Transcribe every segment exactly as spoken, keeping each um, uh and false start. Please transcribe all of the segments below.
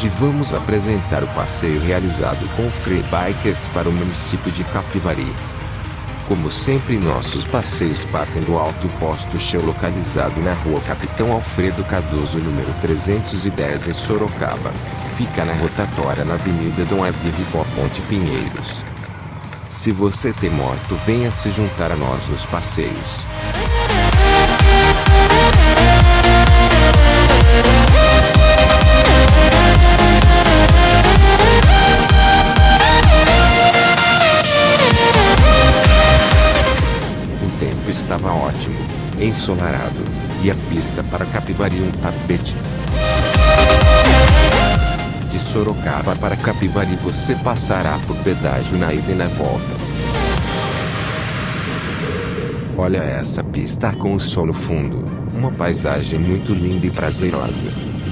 Hoje vamos apresentar o passeio realizado com Free Bikers para o município de Capivari. Como sempre, nossos passeios partem do Alto Posto Shell, localizado na rua Capitão Alfredo Cardoso, número trezentos e dez, em Sorocaba. Fica na rotatória na Avenida Dom Evrico, Ponte Pinheiros. Se você tem moto, venha se juntar a nós nos passeios. Estava ótimo, ensolarado, e a pista para Capivari um tapete. De Sorocaba para Capivari você passará por pedágio na ida e na volta. Olha essa pista com o sol no fundo, uma paisagem muito linda e prazerosa.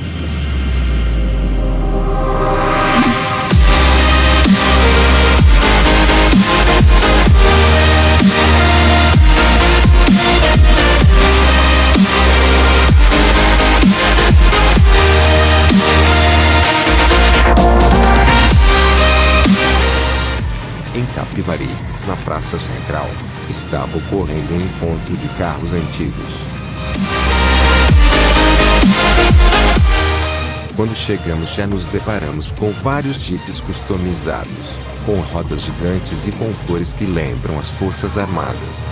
Em Capivari, na Praça Central, estava ocorrendo um encontro de carros antigos. Quando chegamos, já nos deparamos com vários jipes customizados, com rodas gigantes e com cores que lembram as Forças Armadas.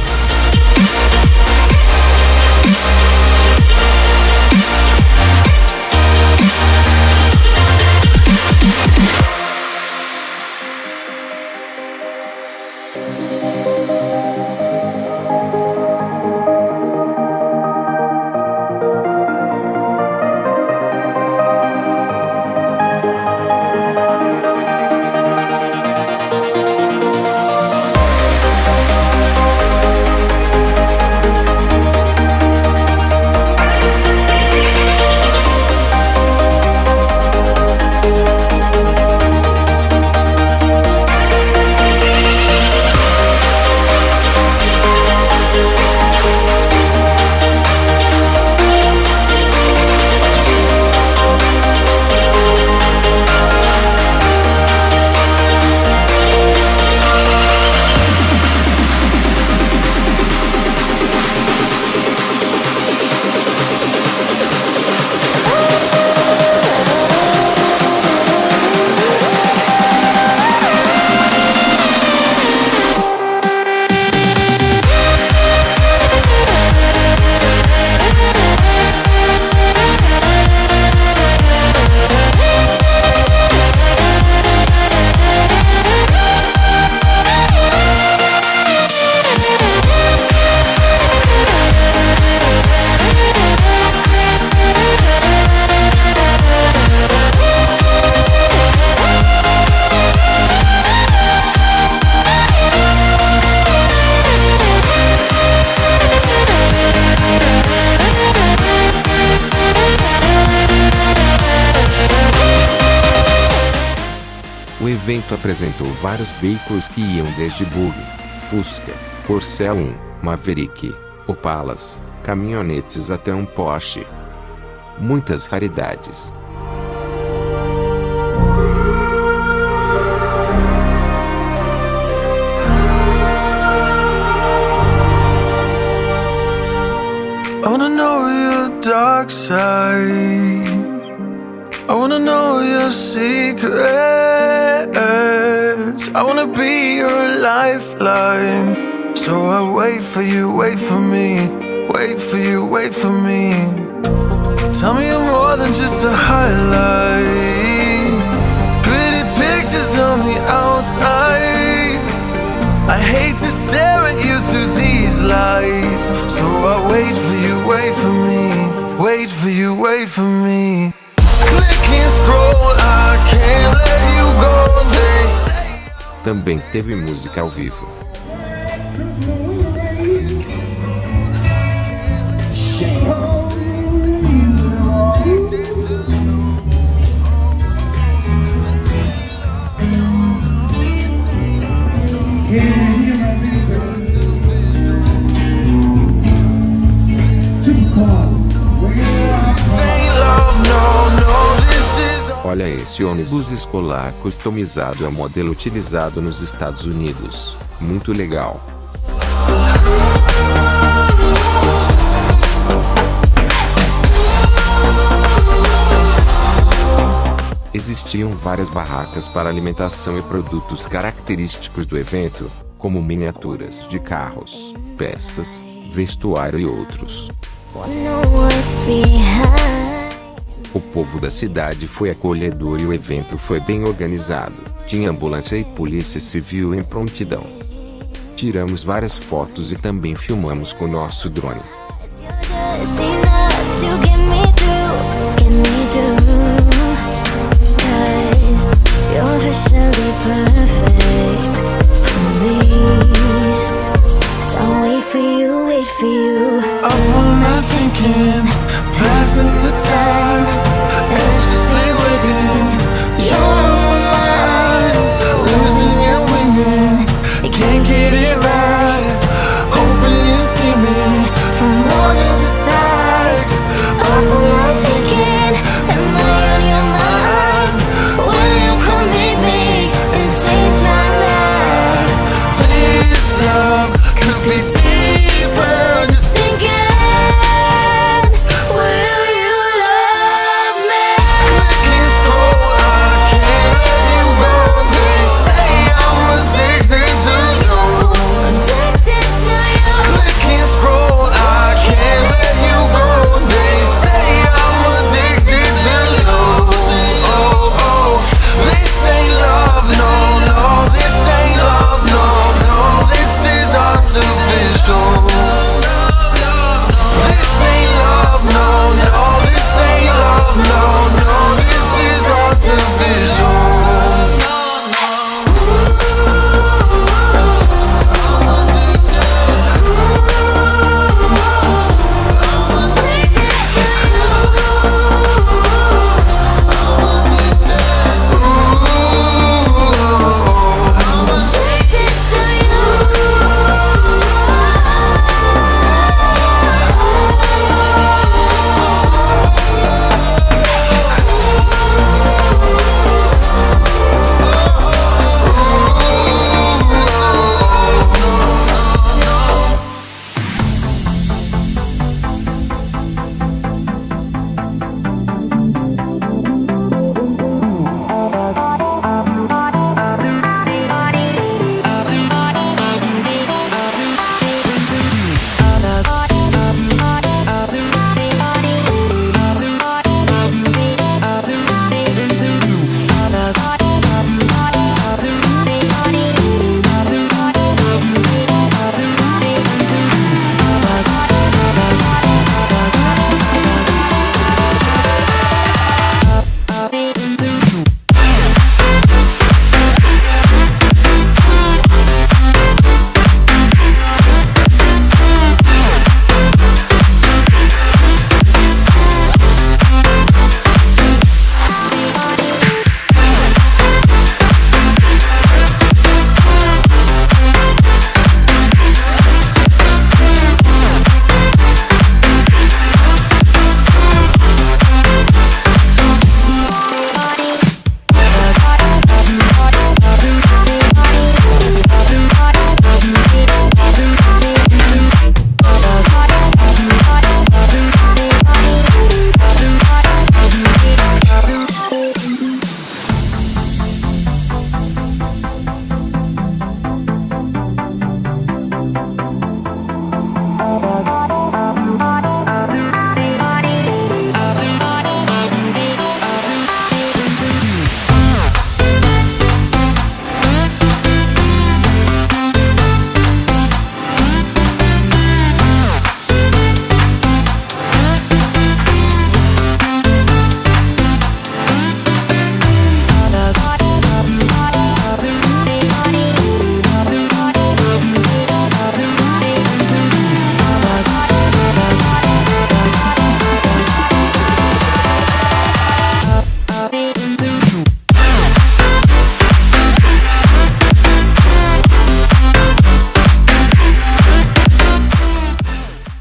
O evento apresentou vários veículos que iam desde Bug, Fusca, Corcel um, Maverick, Opalas, caminhonetes até um Porsche. Muitas raridades. I wanna know your dark side. I wanna know your secrets. I wanna be your lifeline. So I wait for you, wait for me. Wait for you, wait for me. Tell me you're more than just a highlight. Pretty pictures on the outside. I hate to stare at you through these lights. So I wait for you, wait for me. Wait for you, wait for me. Click and scroll, I can't let you go, they say. Também teve música ao vivo. Esse ônibus escolar customizado é o modelo utilizado nos Estados Unidos. Muito legal. Existiam várias barracas para alimentação e produtos característicos do evento, como miniaturas de carros, peças, vestuário e outros. O povo da cidade foi acolhedor e o evento foi bem organizado. Tinha ambulância e polícia civil em prontidão. Tiramos várias fotos e também filmamos com nosso drone. Passing the time, anxiously waiting. You're on my mind, losing and winning. You can't get it right. Hoping you see me for more than just that. Up all I'm thinking, am I on your mind? Will you come meet me and change my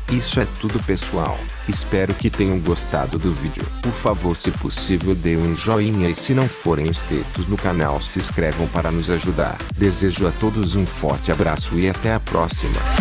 Isso é tudo, pessoal. Espero que tenham gostado do vídeo. Por favor, se possível, dê um joinha e se não forem inscritos no canal, se inscrevam para nos ajudar. Desejo a todos um forte abraço e até a próxima.